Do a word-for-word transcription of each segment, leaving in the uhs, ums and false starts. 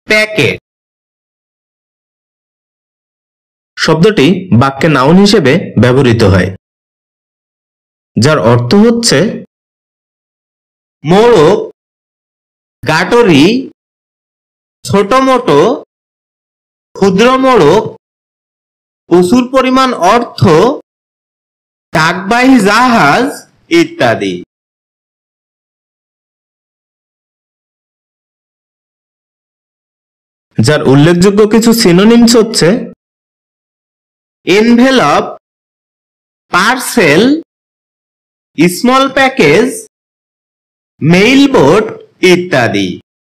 Packet শব্দটি বাক্যে noun হিসেবে ব্যবহৃত হয়, যার অর্থ হচ্ছে মোড়ক, গাটরি, ছোট মোটো, ক্ষুদ্র মোড়ক, প্রচুর পরিমাণ অর্থ, ডাকবাহী জাহাজ ইত্যাদি। যার উল্লেখযোগ্য কিছু সিনোনিমস হচ্ছে envelope, parcel, small package, mail boat ইত্যাদি।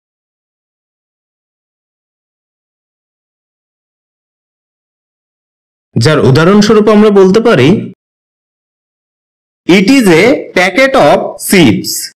যার উদাহরণস্বরূপ আমরা বলতে পারি it is a packet of chips.